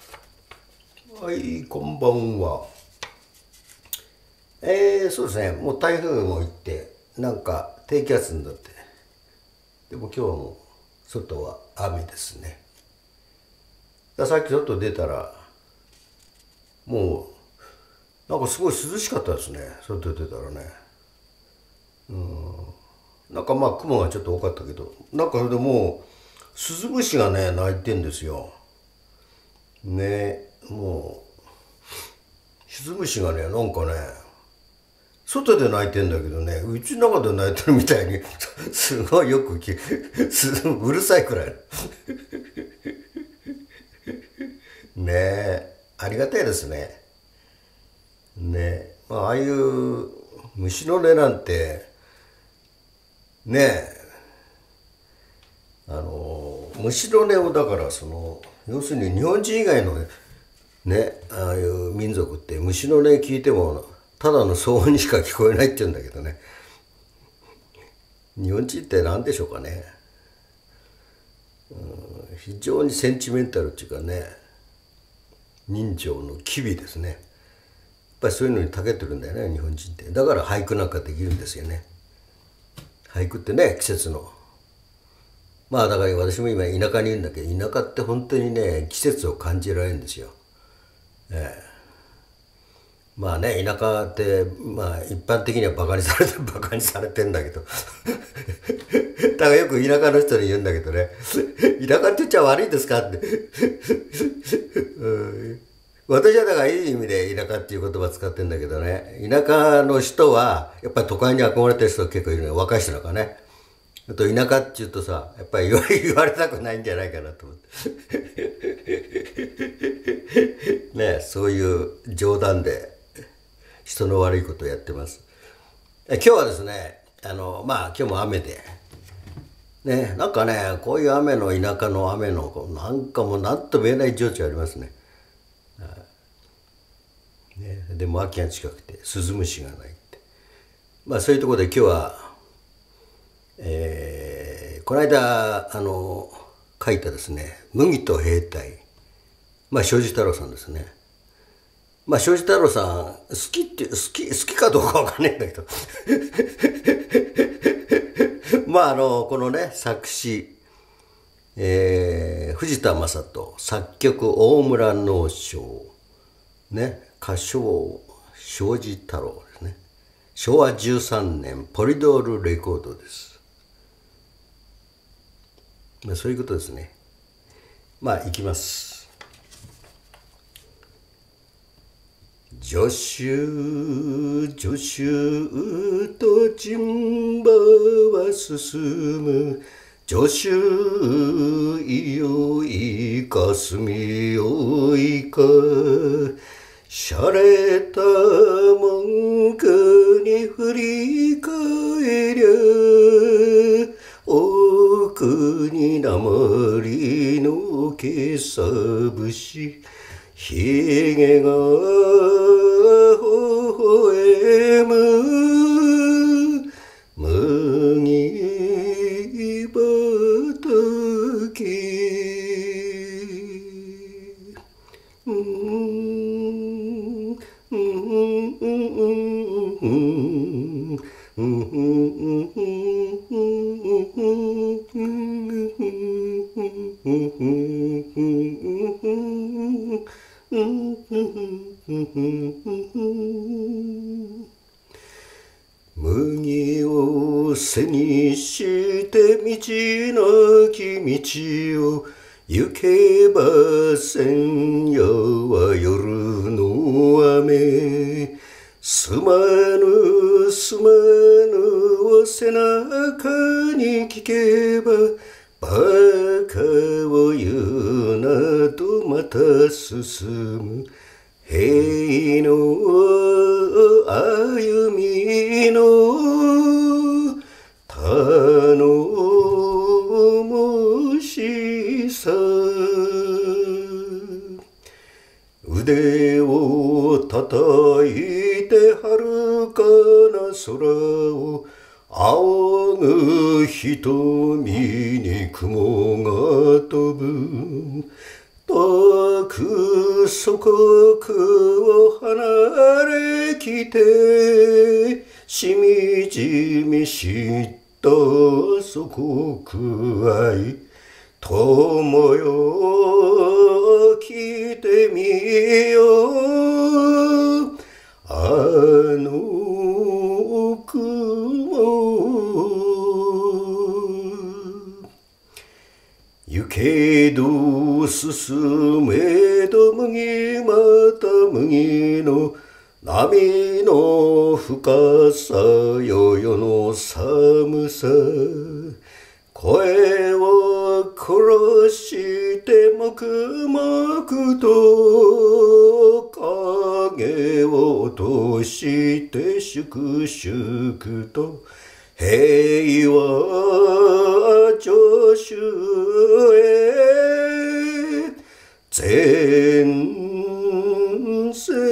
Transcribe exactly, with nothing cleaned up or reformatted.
はい、こんばんは。えー、そうですね、もう台風も行って、なんか低気圧になって、でも今日も外は雨ですね。ださっき外出たら、もう、なんかすごい涼しかったですね、外出たらね。なんかまあ雲がちょっと多かったけど、なんかそれでもう、スズムシがね、鳴いてんですよ。ね、もう、スズムシがね、なんかね、外で鳴いてんだけどね、うちの中で鳴いてるみたいにすごいよく聞く、うるさいくらい。ねえ、ありがたいですね。ねえ、まあ、ああいう虫の音なんて、ねえ、あの、虫の音をだからその、要するに日本人以外のね、ああいう民族って虫の音聞いても、ただの騒音にしか聞こえないって言うんだけどね。日本人って何でしょうかね。非常にセンチメンタルっていうかね、人情の機微ですね。やっぱりそういうのに長けてるんだよね、日本人って。だから俳句なんかできるんですよね。俳句ってね、季節の。まあだから私も今田舎にいるんだけど、田舎って本当にね、季節を感じられるんですよ。ええ、まあね、田舎って、まあ一般的にはバカにされて、バカにされてんだけど。だからよく田舎の人に言うんだけどね、田舎って言っちゃ悪いんですかって。私はだからいい意味で田舎っていう言葉使ってんだけどね、田舎の人は、やっぱり都会に憧れてる人が結構いるのよ、若い人なんかね。あと田舎って言うとさ、やっぱり言わ言われたくないんじゃないかなと思って。ね、そういう冗談で人の悪いことをやってます。え今日はですね、あの、まあ今日も雨で、ね、なんかね、こういう雨の田舎の雨の、なんかもうなんとも言えない情緒ありますね。ね、でも秋が近くて、スズムシが鳴いて。まあそういうところで今日は、えー、この間、あの、書いたですね、麦と兵隊。まあ、庄司太郎さんですね。まあ、庄司太郎さん、好きって、好き、好きかどうかわかんないんだけど。まあ、あの、このね、作詞、えー、藤田正人、作曲、大村能生、ね、歌唱、庄司太郎ですね。しょうわじゅうさんねん、ポリドールレコードです。まあ、そういうことですね。まあ、いきます。助手、助手と陣馬は進む。助手、いよいか隅よいか。しゃれた文句に振り返りゃ、奥に鉛のけさ節。ひげが微笑む麦畑。うんうん麦を背にして道なき道を行けば千夜は夜の雨。すまぬすまぬを背中に聞けば、バカを言うなとまた進む。平の歩みの頼もしさ。腕を叩いて遥かな空を仰ぐ瞳に雲が飛ぶ。高く祖国を離れきてしみじみした祖国愛友よ来てみよあの雲行けど進めど麦また麦の波の深さよ世の寒さ声を殺して黙々と影を落として粛々と平和助手へ前世